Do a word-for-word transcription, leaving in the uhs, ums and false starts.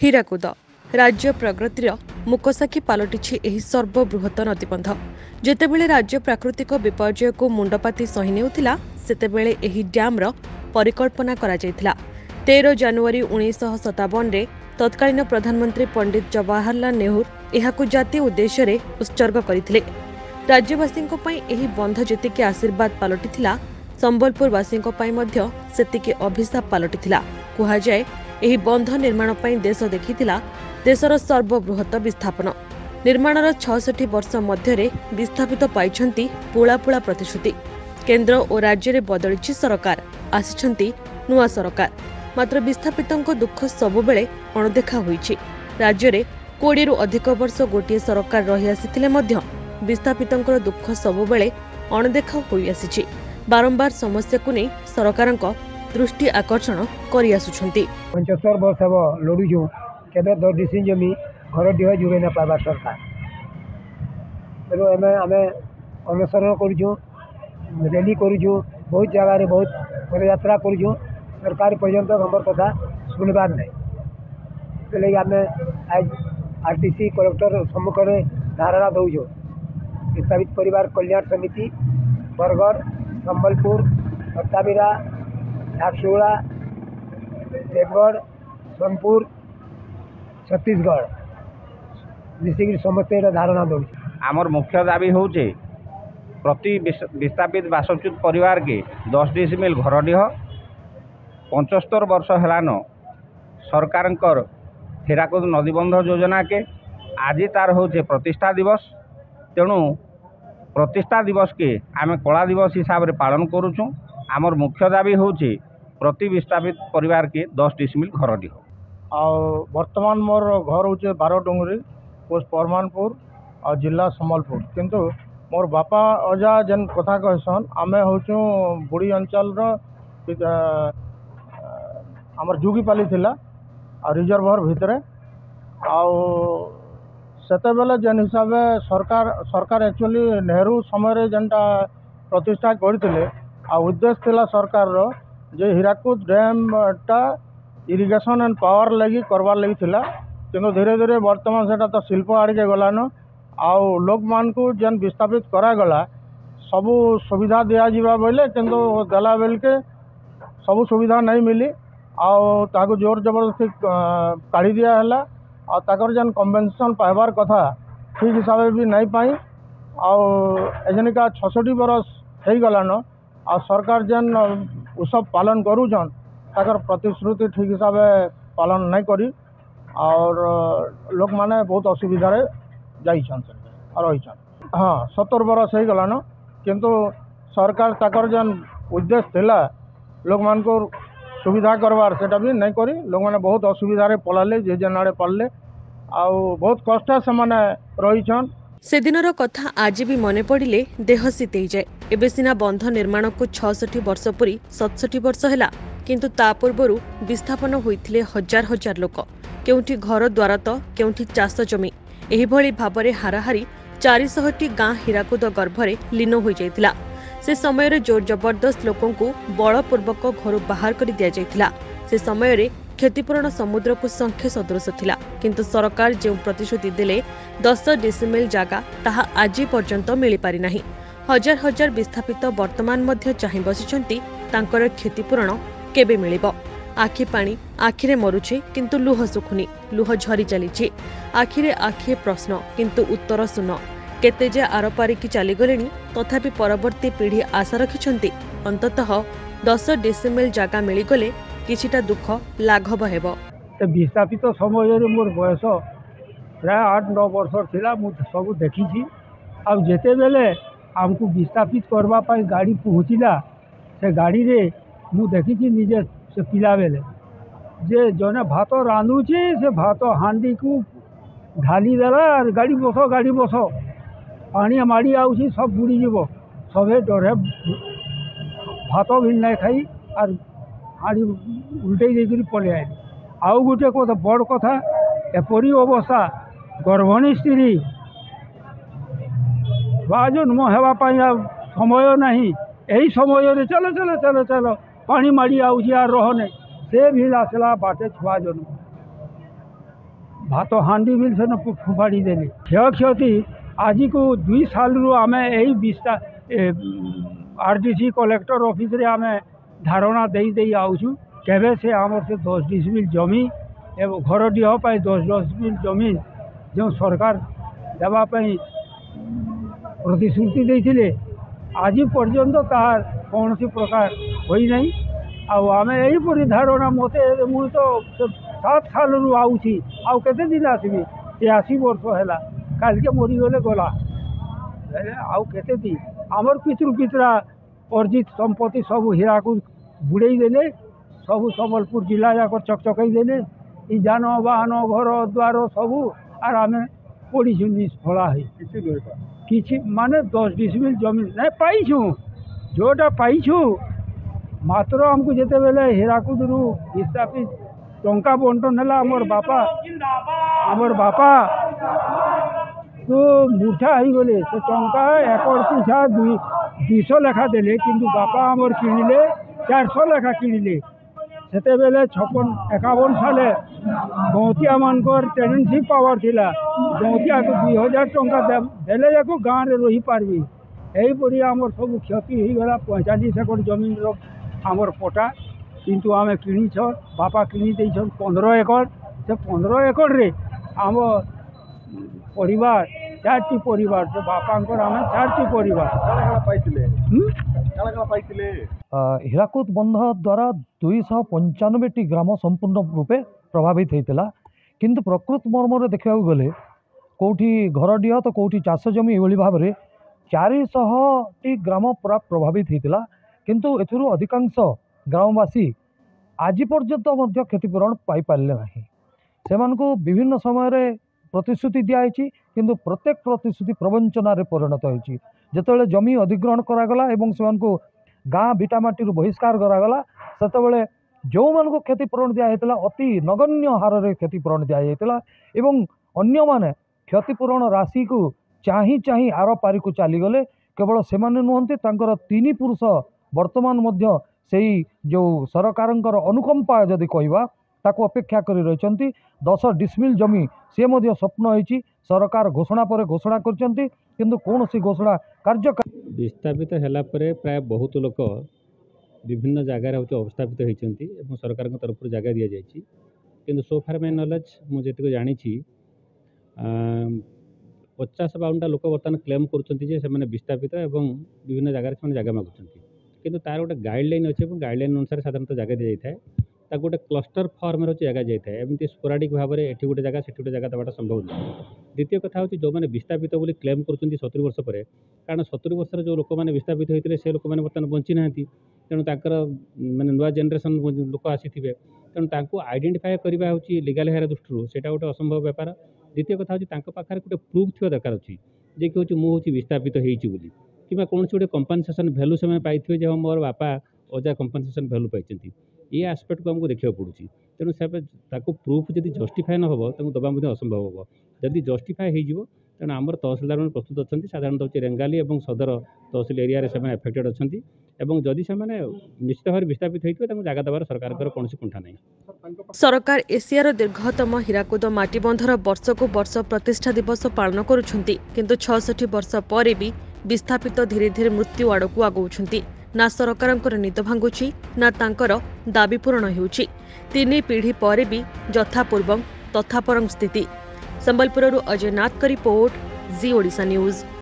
ହୀରାକୁଦ राज्य प्रगतिर मुकसाखी पलटि सर्वबृहत नदीबंध। जेतेबेले राज्य प्राकृतिक विपर्यय को मुंडपाती सही नेउथिला सेतेबेले एही डैम्र परिकल्पना करा जायथिला। तेरह जनवरी उन्नीस सत्तावन रे तत्कालीन प्रधानमंत्री पंडित जवाहरलाल नेहरू एहाकु जातीय उद्देश्य रे उत्सर्ग करथिले। राज्यवासी एही बंध जेतिके आशीर्वाद पलटिथिला संबलपुरवासी मध्य सेतिके अभिशाप पलटिथिला। कुहाजाए एही बंध निर्माण पई देश देखिथिला देशर सर्वबृहत विस्थापन। निर्माणर छठी वर्ष मध्य विस्थापित पाइछंती पुला पुला प्रतिश्रुति। केन्द्र और राज्य में बदलिछि सरकार, आसिछंती नुआ सरकार, मात्र विस्थापितों दुख सबुबेले अणदेखा होइछि। राज्य में कोड़े रु अधिक वर्ष गोटे सरकार रही आसिथिले मध्य विस्थापितों दुख सबुबेले अणदेखा होई आसिछि। बारंबार समस्या को नहीं सरकार दृष्टि आकर्षण करि आसुछंती। पंचहत्तर वर्ष हम लड़ुछु केबे दस डिसिन जमी घर दिह जुड़े ना पावा सरकार तेणु आम आम अनुसरण करूँ, रैली करूँ, बहुत जगह बहुत पदयात्रा करूँ। सरकार पर्यंत हमर कथा सुनबार नहीं लगे आम आज आरटीसी कलेक्टर सम्मुख में धारणा दौचु। विस्थापित परिवार कल्याण समिति बरगढ़, संबलपुर, सत्तावीरा, झारसुगुड़ा, देवगढ़, सोनपुर, छत्तीसगढ़ मिसिक समस्ते धारणा दौर। आमर मुख्य दाबी हूँ प्रति विस्थापित बासच्युत परिवार के दस डिसिमिल घरडीह पचहत्तर वर्ष हेलान सरकार हीराकुद नदीबंध योजना के आज तार हूँ प्रतिष्ठा दिवस। तेणु प्रतिष्ठा दिवस के आम कला दिवस हिसाब से पालन करुचु। आमर मुख्य दाबी हूँ प्रति विस्थापित परिवार के दस डिसिमिल घरडीह। वर्तमान मोर घर हूँ बार डुंगरी, पोस्ट परमानपुर और जिला संबलपुर। किंतु मोर बापा अजा जेन कथा कहसन आमे हूँ बुढ़ी अंचल आमर जुगीपाली थिला और रिजर्भर भितर आते जेन हिसाब सरकार सरकार एक्चुअली नेहरू समय जेनटा प्रतिष्ठा करते उद्देश्य थिला सरकार रो जे हीराकुद डैम टा इरिगेशन एंड पावर लगी करवार लगी थिला। किंतु धीरे धीरे वर्तमान सेटा तो शिल्प आड़के गलान आउ लोक मान को जेन विस्थापित करागला सबू सुविधा दिया जिबा बोले किंतु देला बेल के सबू सुविधा नहीं मिली आउ ताको जोर जबरदस्ती काढ़ी दिया है आ ताकर जेन कम्पेनसेशन पाइबार कथा ठीक हिसाब से भी नहीं पाई आउ एजनिका छठी बरस हो गलान आ सरकार जेन उत्सव पालन करूछन ताकर प्रतिश्रुति ठीक हिसाब से पालन नहीं करी और लोक माने बहुत असुविधा रे जाइछन रही। हाँ सत्तर बरस हो गलान किंतु सरकार ताकर जेन उद्देश्य थिला लोक मान को सुविधा करवार सेटा भी नहीं करी। लोक माने बहुत असुविधा रे पलाले जे जेन आड़े पड़ले आउ बहुत कष्ट से माने रहीछन। से दिनर कथा आज भी मने पड़िले देह शीतई जाए। एबे सिना बंध निर्माण को छठी वर्ष पूरी सतसठी वर्ष हैला किंतु ता पूर्वरु विस्थापन होइथिले हजार हजार लोक। केउठी घर द्वार तो केउठी चाष जमी एही भली भाबरे हाराहारी चार सौ टी गाँ हीराकुद गर्भरे लीन होई जाइतिला। से समय रे जोर जबरदस्त लोकों को बलपूर्वक घर बाहर कर दिया जाइतिला। से समय रे क्षतिपूरण समुद्र को संख्य सदृश थिला किंतु सरकार जो प्रतिश्रुति देले दस डिसिमिल जागा ताहा आज पर्यंत मिली पारि नाही। हजार हजार विस्थापित वर्तमान मध्य चाहि बसिछंती तांकर क्षतिपूरण केबे मिलिबो। आखि पानी आखिरे मरुछि किंतु लुह सुखुनी, लुह झरी चलीछि। आखिरे आखिए प्रश्न किंतु उत्तर शून्य। केते जे आरपारिकी चली गलेनी तथापि परवर्ती पीढ़ी आशा रखिछंती अंततः दस डिसिमिल जागा मिलिगले किछिटा दुख लाघव हेबो। विस्थापित समय मोर बयस प्राय आठ नौ वर्ष थिला मु सब देखी आ जेते बेले आमको विस्थापित करबा पाई गाड़ी पहुँचला से गाड़ी रे मु देखी निजे से पिला बेले जे जने भात रांधुची से भात हांडी को ढाली देला और गाड़ी बस गाड़ी बस पानी माड़ी आउची सब बुड़ी जीव सबे डरे भात भी नहीं खाई और हाड़ी उल्टे देकर पलि आए। आउ गोटे कथा बड़ कथा एपरी अवस्था गर्भिणी स्त्री बा जन्म होगापाई समय नहीं यही समय चलो चलो चलो चलो पानी माड़ी आउची आर रहने से भी आसला बाटे छुआ जन्म भात हांडी भी से फोपाड़ी देले क्षय क्षति आज को दुई साल रु आम यही विस्ता आरडीसी कलेक्टर ऑफिस रे आम धारणा दे दे आउछु केबे से आमर से दस डिसमिल जमी एवं घर डीह पाई दस डिसमिल जमी जो सरकार देवाई प्रतिश्रुति देते आज पर्यंत तार कौन सी प्रकार होना आम यहीपरी धारणा मत मु तो सात साल रु आउची आउ केते दिन आसबि तेयासी वर्ष है काल के मरीगले गला आउ केते दिन आमर पितृ पितरा अर्जित संपत्ति सब हीराकू बुड़े देले सब संबलपुर जिला जाक चकचकई देले ई जान बाहन घर द्वार सब आर आम पड़ीछु निष्फला किसी माने दस डिसमिल जमीन नहीं पाइछु जोटा पाइछु मात्र आमको जिते बेले हीराकुद रु विस्थापित टंका बंटन है आमर बापा आमर बापा तो मूर्छा हो गले से टंका एकड़ पिछा दुई दुईश लेखा देले किंतु बापा आमर किणिले चार सौ लेखा किणिले सेते बेले छप्पन एकावन साले गौतिया मानकर टेनेंसी पावर थिला गौतिया को दुई हजार टंका देले जाको गाँव में रही पार्बी यहीपरी आमर सब क्षति हो गला पैंतालीस एकड़ जमीन आमर पटा किंतु आम किनीछ बापा किनी देछन पंद्रह एकड़ से पंद्रह एकड़ रे आम परिवार चारटी परिवार से बापांकर आम चारटी परिवार हीराकुद बंध द्वारा दुईश पंचानबे टी ग्राम संपूर्ण रूपे प्रभावित होता किंतु प्रकृत मर्म देखा गले कौटी घर डीह तो कौटी चाष जमी एभली भाव में चारिश टी ग्राम पूरा प्रभावित होता किंतु एथुरु अधिकांश ग्रामवासी आज पर्यंत क्षतिपूरण पाई पारे ना से विभिन्न समय प्रतिश्रुति दिखाई किंतु प्रत्येक प्रतिश्रुति प्रवंचनार परिणत होती जिते जमी अधिग्रहण करागला एवं से गाँ भिटामाटी बहिष्कार करागला से जो मान क्षतिपूरण दिखाई अति नगण्य हार में क्षतिपूरण दिखाई एवं अन्य माने क्षतिपूरण राशि को चाही चाही आर पारी को चलीगले केवल से नुहति तीन पुरुष वर्तमान मध्य से जो सरकारंकर अनुकंपा जदि कहवा ताको अपेक्षा करी रही दस डिसमिल जमी सी मध्य स्वप्न होती सरकार घोषणा पर घोषणा करछंती किंतु कौन सी घोषणा कार्यकारी विस्थापित है प्राय बहुत लोक विभिन्न जगार अवस्थापित होती सरकार तरफ जगह दि जाएगी किंतु सो फार माई नॉलेज मुझे जानी पचास बावनटा लोक बर्तमान क्लेम कर विस्थापित एवं विभिन्न जगार से जगह मागुंट किंतु तार गोटे गाइडलाइन अच्छे गाइडलाइन अनुसार साधारणतः जगह दी जाए गोटे क्लस्टर फर्म रोचे जगह जाए एमती स्पोराडिक भाव में एटी गोटे जगह से गोटे जगह देवाटा संभव नहीं द्वितीय कथा हूँ जो मैंने विस्थापित बोली क्लेम कर सतुरी वर्ष पर कारण सतुरी वर्ष जो लोक मैंने विस्थापित होते से लोक मैंने बर्तमान बंची ना तेणु ताकर माने नुआ जेनरेशन लोक आसी तेणु आइडेंटिफाए करवा हूँ लीगल हेयर दृष्टि से गोटे असंभव बेपार द्वितीय कथा हूँ पाखे गोटे प्रूफ थी दरकार अच्छी जे कि हूँ मुझे विस्थापित होती कि कौन से गोटे कंपनसेसन भैल्यू से पाई जे मोर बापा अजा कंपनसेसन भैल्यू पाई ये आस्पेक्ट को आमको देखा पड़ूँ तेणु से प्रूफ जब जस्टिफाए न हो दबा असंभव हम जदि जस्टिफाए हो तेणु आमर तहसिलदार मैंने प्रस्तुत अच्छा साधारणतः हूँ रेंगाली और सदर तहसिल एरिया से एफेक्टेड अच्छा जदि से निश्चित भाव विस्थापित होते जगह देवार सरकार कौन कुंठा नहीं। सरकार एशियार दीर्घतम हीराकुद माटीबंधर वर्ष को वर्ष प्रतिष्ठा दिवस पालन करुछंती किंतु छियासठ वर्ष पर भी विस्थापित धीरे धीरे मृत्यु आड़कू आगौछंती ना सरकारंकर निद भांगुची ना तांकर दाबी पूरण हेउची तीन पीढ़ी पर भी यथापूर्वं तथापरं स्थिति। संबलपुरରୁ अजय नाथ का रिपोर्ट जी ओडिशा न्यूज।